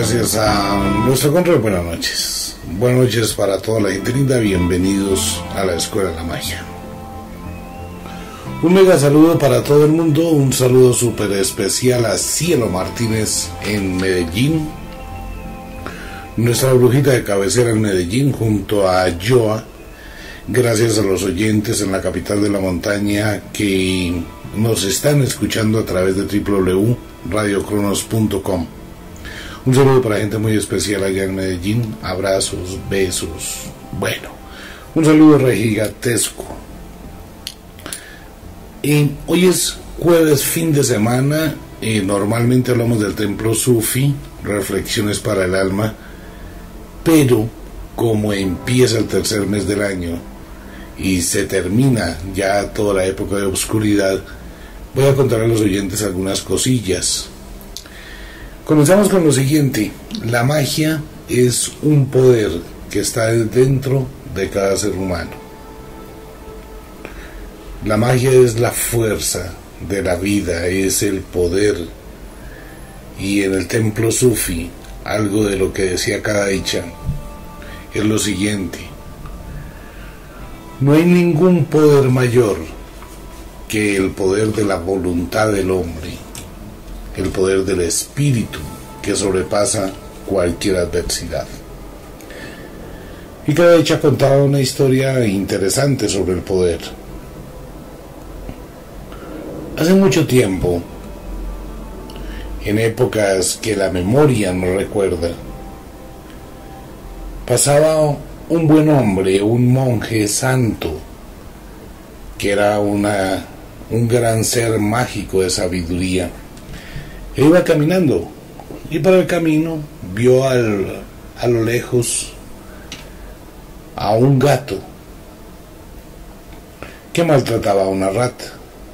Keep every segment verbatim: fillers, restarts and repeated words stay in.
Gracias a nuestro control, buenas noches. Buenas noches para toda la gente linda, bienvenidos a la Escuela de la Magia. Un mega saludo para todo el mundo, un saludo súper especial a Cielo Martínez en Medellín, nuestra brujita de cabecera en Medellín, junto a Joa. Gracias a los oyentes en la capital de la montaña que nos están escuchando a través de doble u doble u doble u punto radio cronos punto com. Un saludo para gente muy especial allá en Medellín, abrazos, besos, bueno, un saludo re gigantesco. Eh, hoy es jueves, fin de semana, eh, normalmente hablamos del templo Sufi, reflexiones para el alma, pero como empieza el tercer mes del año y se termina ya toda la época de oscuridad, voy a contar a los oyentes algunas cosillas. Comenzamos con lo siguiente: la magia es un poder que está dentro de cada ser humano. La magia es la fuerza de la vida, es el poder. Y en el templo Sufi, algo de lo que decía Kadaicha es lo siguiente: no hay ningún poder mayor que el poder de la voluntad del hombre, el poder del espíritu que sobrepasa cualquier adversidad. Y Kadaicha contaba una historia interesante sobre el poder. Hace mucho tiempo, en épocas que la memoria no recuerda, pasaba un buen hombre, un monje santo, que era una, un gran ser mágico de sabiduría. E iba caminando, y por el camino vio al, a lo lejos a un gato que maltrataba a una rata.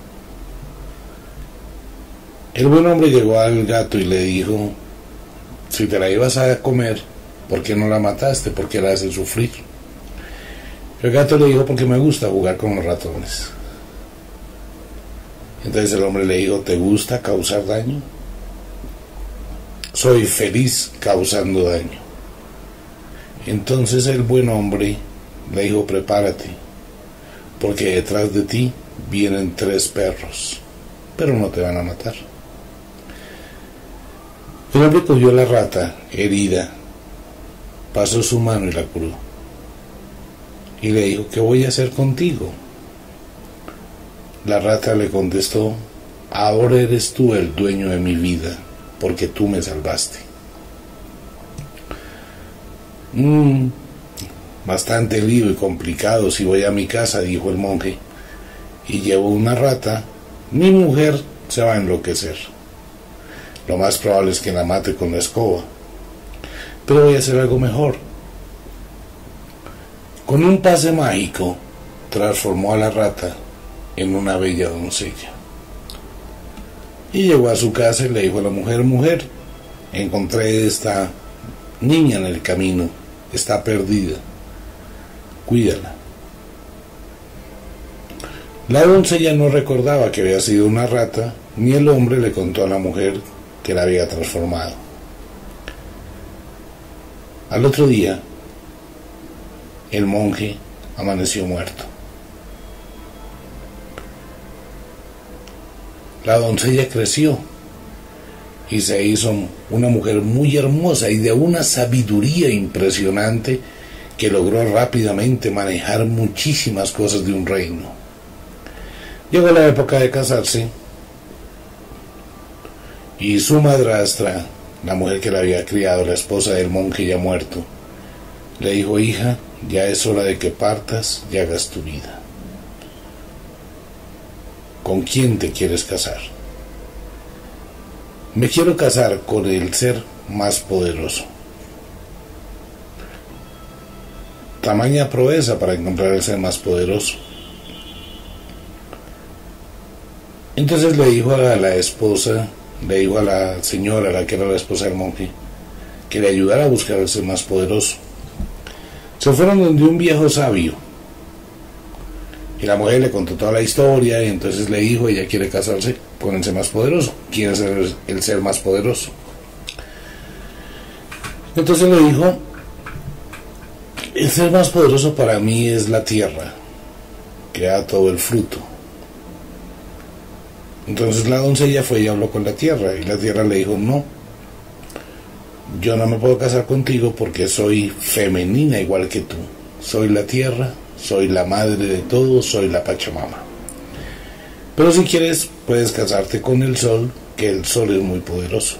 El buen hombre llegó al gato y le dijo: si te la ibas a comer, ¿por qué no la mataste? ¿Por qué la haces sufrir? El gato le dijo: porque me gusta jugar con los ratones. Entonces el hombre le dijo: ¿te gusta causar daño? Soy feliz causando daño. Entonces el buen hombre le dijo: prepárate, porque detrás de ti vienen tres perros, pero no te van a matar. El hombre cogió la rata herida, pasó su mano y la curó, y le dijo: ¿qué voy a hacer contigo? La rata le contestó: ahora eres tú el dueño de mi vida, porque tú me salvaste. Mm, bastante lío y complicado. Si voy a mi casa, dijo el monje, y llevo una rata, mi mujer se va a enloquecer. Lo más probable es que la mate con la escoba. Pero voy a hacer algo mejor. Con un pase mágico, transformó a la rata en una bella doncella. Y llegó a su casa y le dijo a la mujer: mujer, encontré esta niña en el camino, está perdida, cuídala. La doncella no recordaba que había sido una rata, ni el hombre le contó a la mujer que la había transformado. Al otro día, el monje amaneció muerto. La doncella creció y se hizo una mujer muy hermosa y de una sabiduría impresionante, que logró rápidamente manejar muchísimas cosas de un reino. Llegó la época de casarse y su madrastra, la mujer que la había criado, la esposa del monje ya muerto, le dijo: hija, ya es hora de que partas y hagas tu vida. ¿Con quién te quieres casar? Me quiero casar con el ser más poderoso. Tamaña proeza para encontrar el ser más poderoso. Entonces le dijo a la esposa, le dijo a la señora, la que era la esposa del monje, que le ayudara a buscar el ser más poderoso. Se fueron donde un viejo sabio, y la mujer le contó toda la historia, y entonces le dijo: ella quiere casarse con el ser más poderoso. ¿Quién es el, el ser más poderoso? Entonces le dijo, el ser más poderoso para mí es la tierra, que da todo el fruto. Entonces la doncella fue y habló con la tierra, y la tierra le dijo, no, yo no me puedo casar contigo porque soy femenina igual que tú. Soy la tierra, soy la madre de todos, soy la Pachamama. Pero si quieres, puedes casarte con el sol, que el sol es muy poderoso.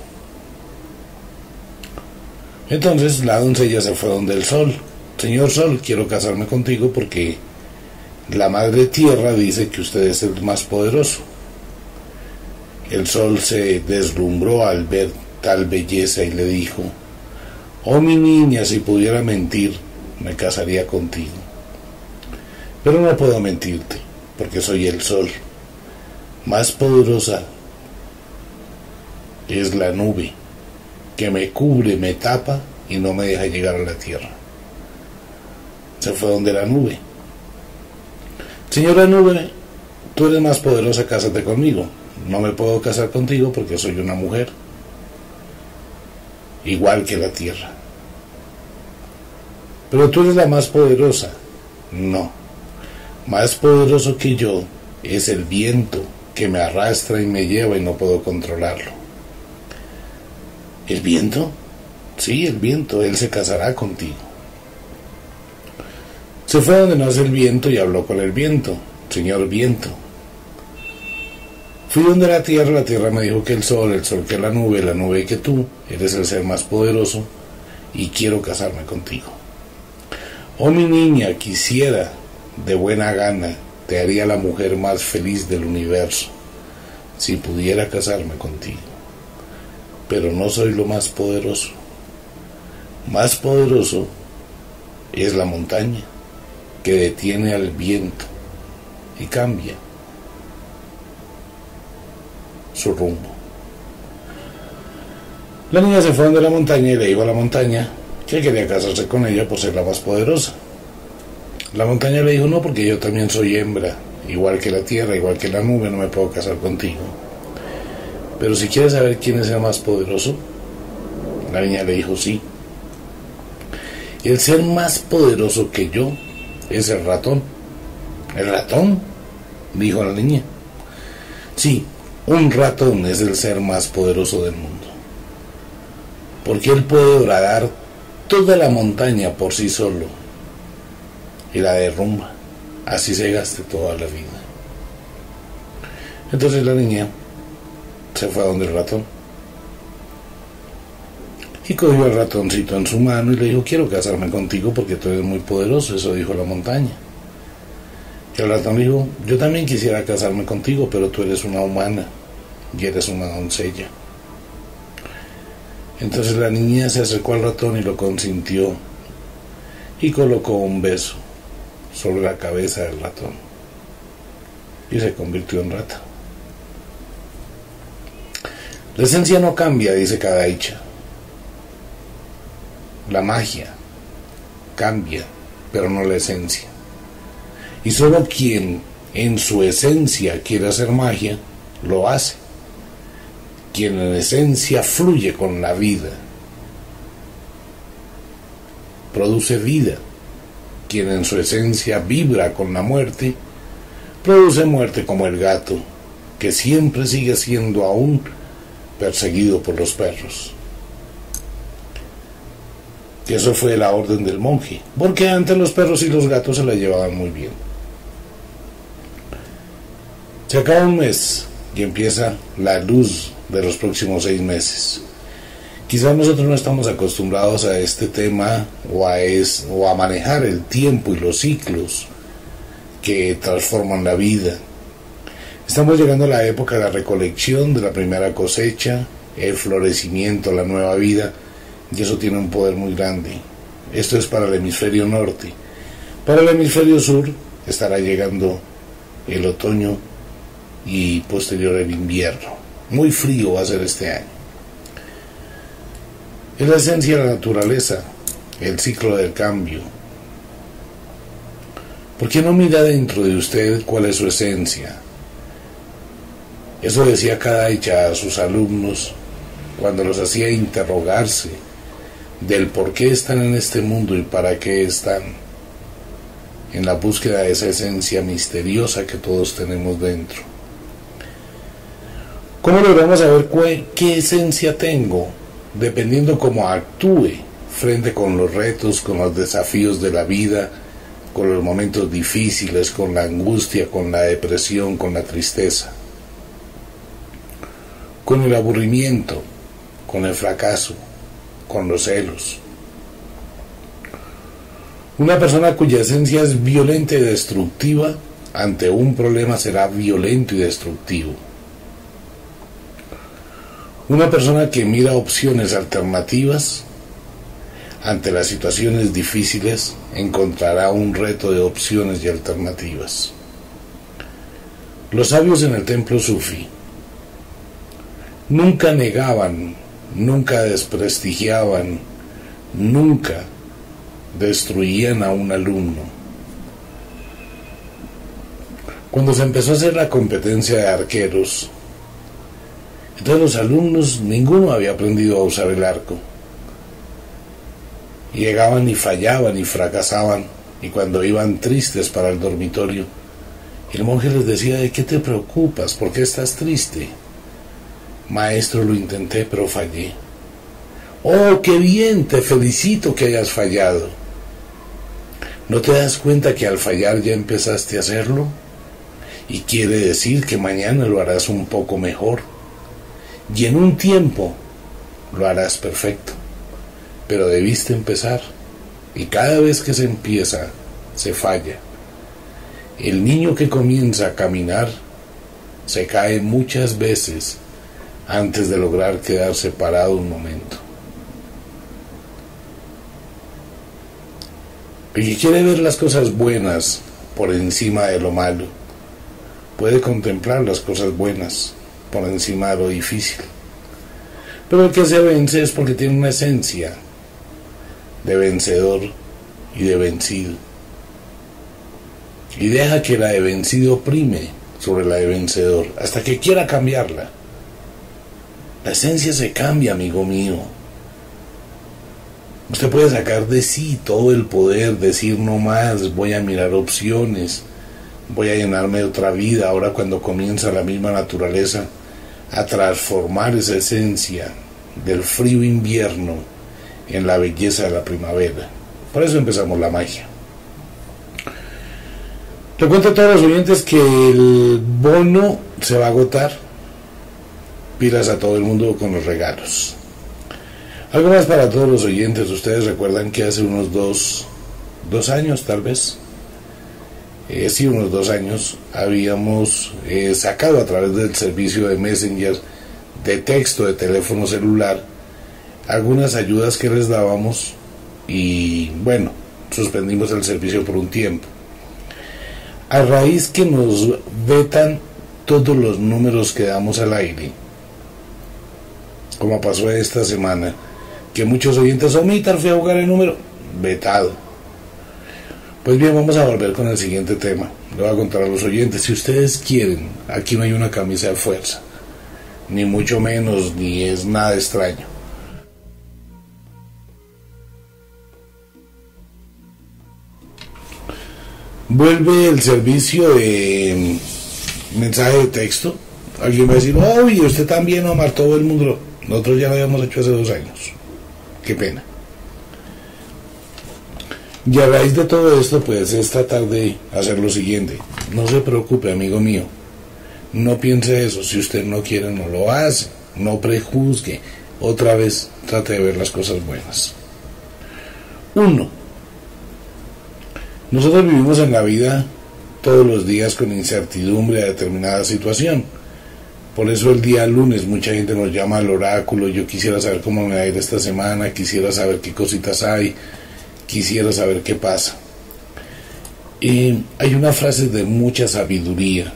Entonces la doncella se fue donde el sol. Señor sol, quiero casarme contigo porque la madre tierra dice que usted es el más poderoso. El sol se deslumbró al ver tal belleza y le dijo, oh mi niña, si pudiera mentir, me casaría contigo. Pero no puedo mentirte, porque soy el sol. Más poderosa es la nube, que me cubre, me tapa y no me deja llegar a la tierra. Se fue donde la nube. Señora nube, tú eres más poderosa, cásate conmigo. No me puedo casar contigo porque soy una mujer, igual que la tierra. Pero tú eres la más poderosa. No, más poderoso que yo es el viento que me arrastra y me lleva y no puedo controlarlo. ¿El viento? Sí, el viento, él se casará contigo. Se fue donde nace el viento y habló con el viento. Señor viento, fui donde la tierra, la tierra me dijo que el sol, el sol que la nube, la nube que tú, eres el ser más poderoso y quiero casarme contigo. Oh mi niña, quisiera, de buena gana, te haría la mujer más feliz del universo, si pudiera casarme contigo. Pero no soy lo más poderoso. Más poderoso es la montaña, que detiene al viento y cambia su rumbo. La niña se fue donde la montaña y le dijo a la montaña que quería casarse con ella por ser la más poderosa. La montaña le dijo, no, porque yo también soy hembra, igual que la tierra, igual que la nube, no me puedo casar contigo. Pero si quieres saber quién es el más poderoso, la niña le dijo, sí. El ser más poderoso que yo es el ratón. ¿El ratón?, dijo la niña. Sí, un ratón es el ser más poderoso del mundo, porque él puede horadar toda la montaña por sí solo y la derrumba, así se gaste toda la vida. Entonces la niña se fue a donde el ratón y cogió al ratoncito en su mano y le dijo, quiero casarme contigo porque tú eres muy poderoso. Eso dijo la montaña. Y el ratón dijo, yo también quisiera casarme contigo, pero tú eres una humana y eres una doncella. Entonces la niña se acercó al ratón y lo consintió y colocó un beso sobre la cabeza del ratón y se convirtió en rata. La esencia no cambia, dice Kadaicha. La magia cambia, pero no la esencia. Y solo quien en su esencia quiere hacer magia, lo hace. Quien en esencia fluye con la vida, produce vida. Quien en su esencia vibra con la muerte, produce muerte, como el gato, que siempre sigue siendo aún perseguido por los perros. Que eso fue la orden del monje, porque antes los perros y los gatos se la llevaban muy bien. Se acaba un mes y empieza la luz de los próximos seis meses. Quizás nosotros no estamos acostumbrados a este tema o a, es, o a manejar el tiempo y los ciclos que transforman la vida. Estamos llegando a la época de la recolección de la primera cosecha, el florecimiento, la nueva vida, y eso tiene un poder muy grande. Esto es para el hemisferio norte. Para el hemisferio sur estará llegando el otoño y posterior el invierno. Muy frío va a ser este año. Es la esencia de la naturaleza, el ciclo del cambio. ¿Por qué no mira dentro de usted cuál es su esencia? Eso decía Kadaicha a sus alumnos cuando los hacía interrogarse del por qué están en este mundo y para qué están, en la búsqueda de esa esencia misteriosa que todos tenemos dentro. ¿Cómo logramos saber cuál, qué esencia tengo? Dependiendo cómo actúe frente con los retos, con los desafíos de la vida, con los momentos difíciles, con la angustia, con la depresión, con la tristeza, con el aburrimiento, con el fracaso, con los celos. Una persona cuya esencia es violenta y destructiva, ante un problema será violento y destructivo. Una persona que mira opciones alternativas, ante las situaciones difíciles, encontrará un reto de opciones y alternativas. Los sabios en el templo sufí nunca negaban, nunca desprestigiaban, nunca destruían a un alumno. Cuando se empezó a hacer la competencia de arqueros, entonces los alumnos, ninguno había aprendido a usar el arco. Llegaban y fallaban y fracasaban, y cuando iban tristes para el dormitorio, el monje les decía: ¿de qué te preocupas? ¿Por qué estás triste? Maestro, lo intenté pero fallé. Oh, qué bien, te felicito que hayas fallado. ¿No te das cuenta que al fallar ya empezaste a hacerlo? Y quiere decir que mañana lo harás un poco mejor. Y en un tiempo lo harás perfecto. Pero debiste empezar. Y cada vez que se empieza, se falla. El niño que comienza a caminar se cae muchas veces antes de lograr quedarse parado un momento. El que quiere ver las cosas buenas por encima de lo malo, puede contemplar las cosas buenas por encima de lo difícil. Pero el que se vence es porque tiene una esencia de vencedor y de vencido. Y deja que la de vencido prime sobre la de vencedor, hasta que quiera cambiarla. La esencia se cambia, amigo mío. Usted puede sacar de sí todo el poder, decir no más, voy a mirar opciones, voy a llenarme de otra vida. Ahora, cuando comienza la misma naturaleza a transformar esa esencia del frío invierno en la belleza de la primavera. Por eso empezamos la magia. Le cuento a todos los oyentes que el bono se va a agotar. Pilas a todo el mundo con los regalos. Algo más para todos los oyentes. Ustedes recuerdan que hace unos dos, dos años tal vez, eh, sí, unos dos años, habíamos eh, sacado a través del servicio de Messenger, de texto, de teléfono celular, algunas ayudas que les dábamos y bueno, suspendimos el servicio por un tiempo. A raíz que nos vetan todos los números que damos al aire, como pasó esta semana, que muchos oyentes omitan, fui a jugar el número, vetado. Pues bien, vamos a volver con el siguiente tema. Le voy a contar a los oyentes, si ustedes quieren, aquí no hay una camisa de fuerza, ni mucho menos, ni es nada extraño. Vuelve el servicio de mensaje de texto. Alguien va a decir, oh, y usted también, Omar, todo el mundo. Nosotros ya lo habíamos hecho hace dos años. Qué pena. Y a raíz de todo esto, pues es tratar de hacer lo siguiente. No se preocupe, amigo mío. No piense eso. Si usted no quiere, no lo hace. No prejuzgue. Otra vez, trate de ver las cosas buenas. Uno. Nosotros vivimos en la vida todos los días con incertidumbre a determinada situación. Por eso el día lunes mucha gente nos llama al oráculo. Yo quisiera saber cómo me va a ir esta semana, quisiera saber qué cositas hay, quisiera saber qué pasa. Y hay una frase de mucha sabiduría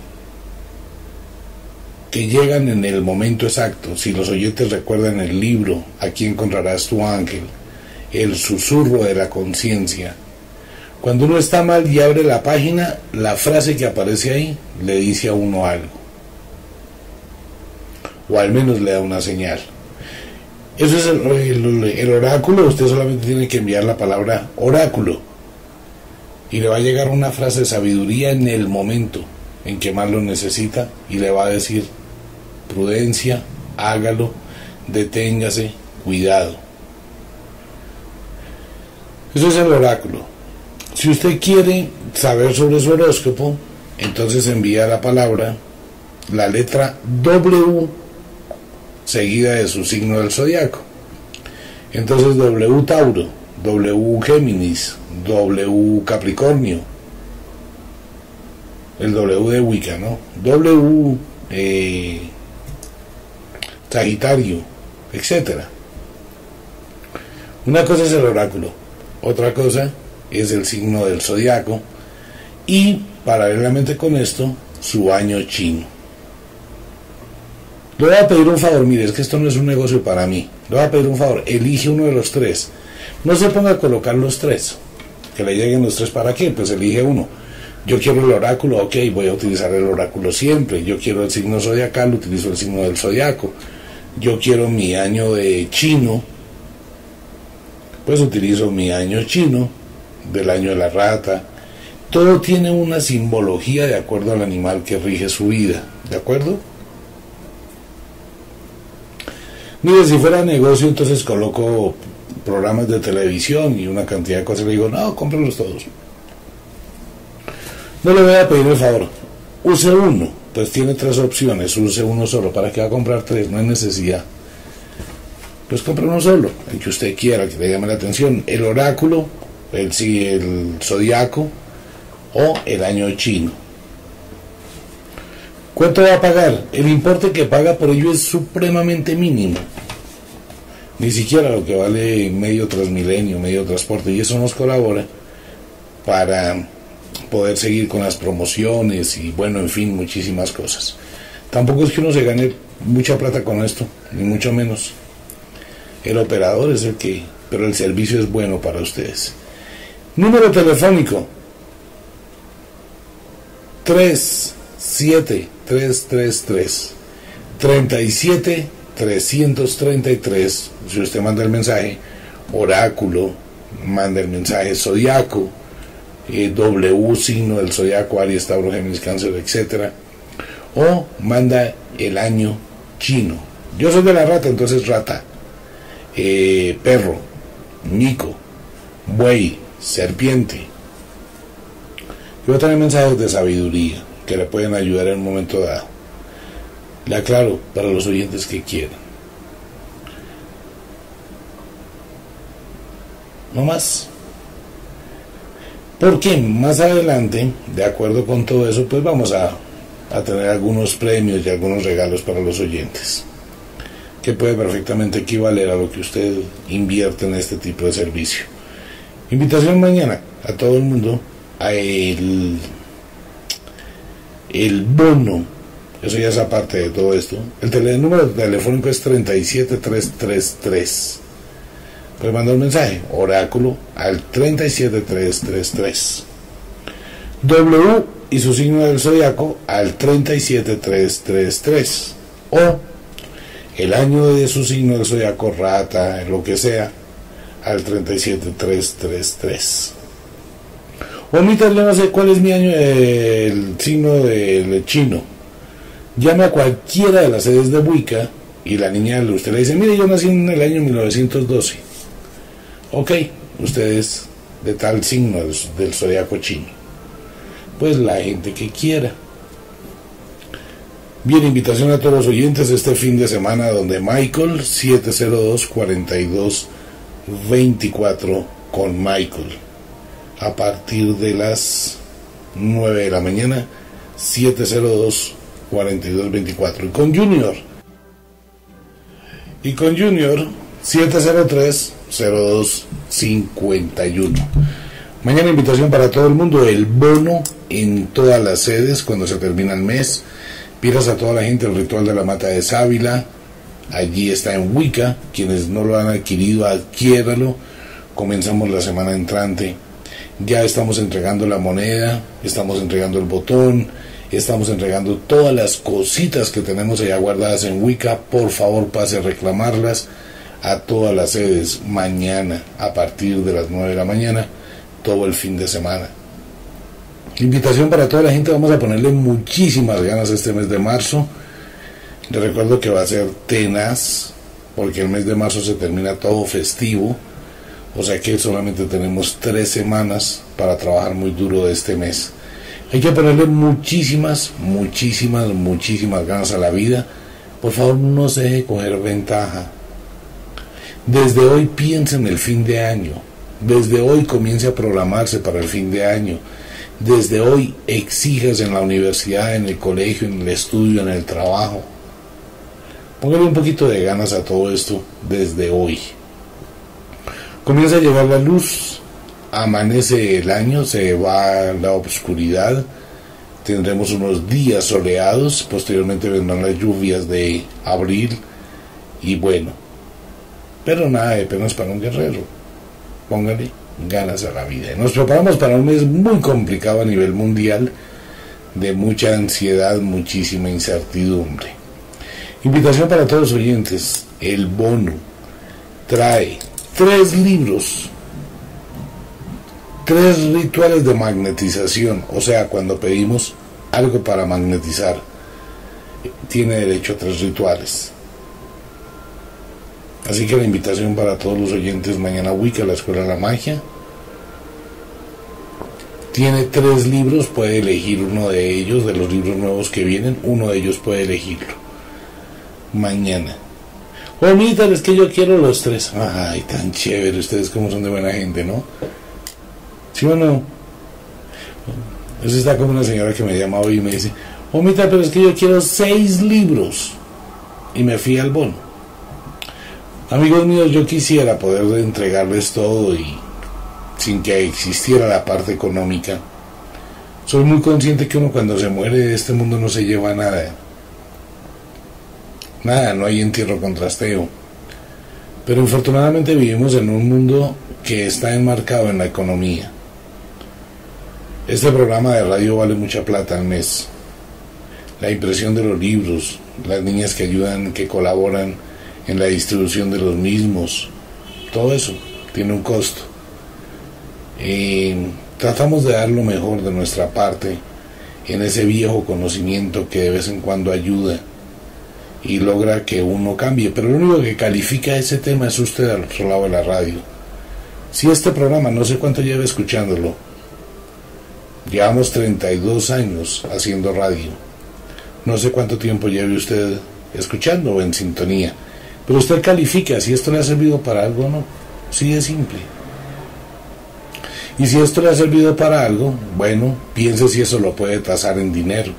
que llegan en el momento exacto. Si los oyentes recuerdan el libro Aquí encontrarás tu ángel, el susurro de la conciencia, cuando uno está mal y abre la página, la frase que aparece ahí le dice a uno algo, o al menos le da una señal. Eso es el, el, el oráculo. Usted solamente tiene que enviar la palabra oráculo y le va a llegar una frase de sabiduría en el momento en que más lo necesita, y le va a decir: prudencia, hágalo, deténgase, cuidado. Eso es el oráculo. Si usted quiere saber sobre su horóscopo, entonces envía la palabra, la letra W seguida de su signo del zodiaco. Entonces W Tauro, W Géminis, W Capricornio, el W de Wicca, ¿no? W eh, Sagitario, etcétera. Una cosa es el oráculo, otra cosa es el signo del zodiaco, y paralelamente con esto, su año chino. Le voy a pedir un favor, mire, es que esto no es un negocio para mí. Le voy a pedir un favor, elige uno de los tres. No se ponga a colocar los tres, que le lleguen los tres. ¿Para qué? Pues elige uno. Yo quiero el oráculo, ok, voy a utilizar el oráculo siempre. Yo quiero el signo zodiacal, utilizo el signo del zodiaco. Yo quiero mi año de chino, pues utilizo mi año chino, del año de la rata. Todo tiene una simbología de acuerdo al animal que rige su vida, ¿de acuerdo? Mire, si fuera negocio, entonces coloco programas de televisión y una cantidad de cosas, le digo, no, cómpralos todos. No le voy a pedir el favor, use uno, pues tiene tres opciones, use uno solo. ¿Para qué va a comprar tres? No hay necesidad. Pues compre uno solo, el que usted quiera, que le llame la atención, el oráculo, el, sí, el zodiaco o el año chino. ¿Cuánto va a pagar? El importe que paga por ello es supremamente mínimo. Ni siquiera lo que vale medio Transmilenio, medio transporte, y eso nos colabora para poder seguir con las promociones y bueno, en fin, muchísimas cosas. Tampoco es que uno se gane mucha plata con esto, ni mucho menos. El operador es el que, pero el servicio es bueno para ustedes. Número telefónico tres siete tres tres tres treinta y siete trescientos treinta y tres. Si usted manda el mensaje oráculo, manda el mensaje zodiaco, eh, W signo del zodiaco, Aries, Tauro, Géminis, Cáncer, etcétera, o manda el año chino. Yo soy de la rata, entonces rata, eh, perro, mico, buey, serpiente. Yo también mensajes de sabiduría que le pueden ayudar en un momento dado. Le aclaro para los oyentes que quieran. No más. Porque más adelante, de acuerdo con todo eso, pues vamos a, a tener algunos premios y algunos regalos para los oyentes, que puede perfectamente equivaler a lo que usted invierte en este tipo de servicio. Invitación mañana a todo el mundo a el, el bono. Eso ya es aparte de todo esto. El, tele, el número telefónico es treinta y siete trescientos treinta y tres. Puede mandar un mensaje, oráculo, al treinta y siete trescientos treinta y tres. W y su signo del zodiaco al treinta y siete trescientos treinta y tres. O el año de su signo del zodiaco, rata, lo que sea, al treinta y siete trescientos treinta y tres. Omítale, no sé cuál es mi año, eh, el signo del chino. Llame a cualquiera de las sedes de Wicca y la niña, usted le dice, mire, yo nací en el año mil novecientos doce. Ok, usted es de tal signo del, del zodiaco chino. Pues la gente que quiera. Bien, invitación a todos los oyentes este fin de semana donde Michael, siete cero dos, cuarenta y dos veinticuatro con Michael. A partir de las nueve de la mañana, siete cero dos, cuarenta y dos veinticuatro. Y con Junior. Y con Junior, siete cero tres, cero dos cincuenta y uno. Mañana invitación para todo el mundo, el bono en todas las sedes cuando se termina el mes. Pidas a toda la gente el ritual de la mata de sábila. Allí está en Wicca. Quienes no lo han adquirido, adquiéralo. Comenzamos la semana entrante. Ya estamos entregando la moneda, estamos entregando el botón, estamos entregando todas las cositas que tenemos allá guardadas en Wicca. Por favor, pase a reclamarlas. a todas las sedes mañana a partir de las nueve de la mañana, todo el fin de semana. Invitación para toda la gente, vamos a ponerle muchísimas ganas este mes de marzo. Les recuerdo que va a ser tenaz, porque el mes de marzo se termina todo festivo, o sea que solamente tenemos tres semanas para trabajar muy duro de este mes. Hay que ponerle muchísimas, muchísimas, muchísimas ganas a la vida. Por favor, no se deje coger ventaja. Desde hoy piense en el fin de año. Desde hoy comience a programarse para el fin de año. Desde hoy exíjase en la universidad, en el colegio, en el estudio, en el trabajo. Póngale un poquito de ganas a todo esto desde hoy. Comienza a llegar la luz, amanece el año, se va la oscuridad, tendremos unos días soleados, posteriormente vendrán las lluvias de abril y bueno, pero nada de penas para un guerrero. Póngale ganas a la vida. Nos preparamos para un mes muy complicado a nivel mundial, de mucha ansiedad, muchísima incertidumbre. Invitación para todos los oyentes, el bono trae tres libros, tres rituales de magnetización, o sea, cuando pedimos algo para magnetizar, tiene derecho a tres rituales. Así que la invitación para todos los oyentes, mañana Wicca, la Escuela de la Magia, tiene tres libros, puede elegir uno de ellos, de los libros nuevos que vienen, uno de ellos puede elegirlo. Mañana. Bonita, es que yo quiero los tres. Ay, tan chévere, ustedes como son de buena gente, ¿no? ¿Sí o no? Eso está como una señora que me llama hoy y me dice, Omita, pero es que yo quiero seis libros. Y me fui al bono. Amigos míos, yo quisiera poder entregarles todo y sin que existiera la parte económica. Soy muy consciente que uno cuando se muere de este mundo no se lleva nada. Nada, no hay entierro con trasteo. Pero infortunadamente vivimos en un mundo que está enmarcado en la economía. Este programa de radio vale mucha plata al mes. La impresión de los libros, las niñas que ayudan, que colaboran en la distribución de los mismos, todo eso tiene un costo. Y tratamos de dar lo mejor de nuestra parte en ese viejo conocimiento que de vez en cuando ayuda y logra que uno cambie, pero lo único que califica ese tema es usted al otro lado de la radio. Si este programa, no sé cuánto lleva escuchándolo, llevamos treinta y dos años haciendo radio, no sé cuánto tiempo lleve usted escuchando o en sintonía, pero usted califica si esto le ha servido para algo o no. Sí, es simple. Y si esto le ha servido para algo, bueno, piense si eso lo puede tasar en dinero.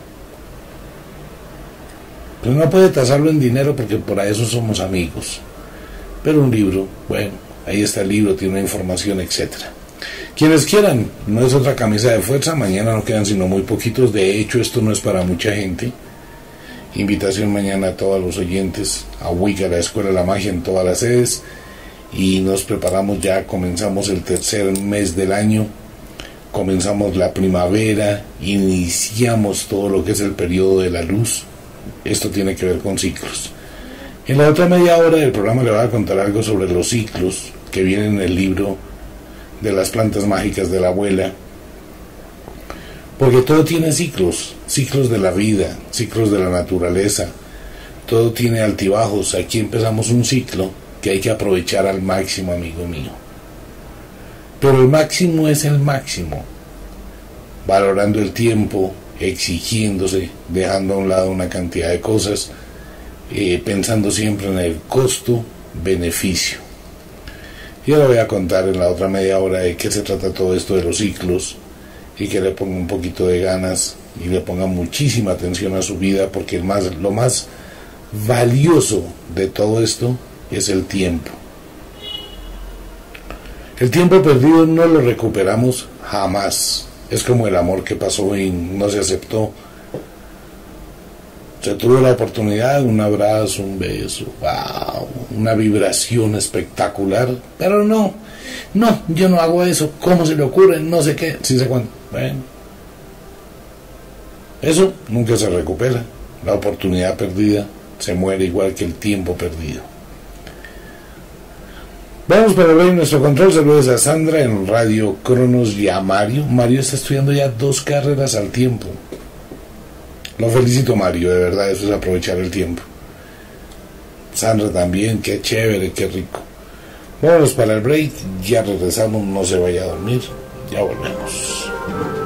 Pero no puede tasarlo en dinero porque por eso somos amigos. Pero un libro, bueno, ahí está el libro, tiene una información, etcétera. Quienes quieran, no es otra camisa de fuerza, mañana no quedan sino muy poquitos, de hecho esto no es para mucha gente. Invitación mañana a todos los oyentes, a Wicca, la Escuela de la Magia en todas las sedes, y nos preparamos ya, comenzamos el tercer mes del año, comenzamos la primavera, iniciamos todo lo que es el periodo de la luz. Esto tiene que ver con ciclos. En la otra media hora del programa le voy a contar algo sobre los ciclos que vienen en el libro de las plantas mágicas de la abuela, porque todo tiene ciclos, ciclos de la vida, ciclos de la naturaleza, todo tiene altibajos. Aquí empezamos un ciclo que hay que aprovechar al máximo, amigo mío, pero el máximo es el máximo, valorando el tiempo, exigiéndose, dejando a un lado una cantidad de cosas, eh, pensando siempre en el costo-beneficio. Yo le voy a contar en la otra media hora de qué se trata todo esto de los ciclos, y que le ponga un poquito de ganas y le ponga muchísima atención a su vida, porque el más, lo más valioso de todo esto es el tiempo. El tiempo perdido no lo recuperamos jamás. Es como el amor que pasó y no se aceptó. Se tuvo la oportunidad, un abrazo, un beso, wow, una vibración espectacular, pero no, no, yo no hago eso. ¿Cómo se le ocurre? No sé qué, sí sé cuándo. Bueno, eso nunca se recupera. La oportunidad perdida se muere igual que el tiempo perdido. Vamos para ver nuestro control. Saludos a Sandra en Radio Cronos y a Mario. Mario está estudiando ya dos carreras al tiempo. Lo felicito, Mario, de verdad, eso es aprovechar el tiempo. Sandra también, qué chévere, qué rico. Vámonos para el break, ya regresamos, no se vaya a dormir, ya volvemos.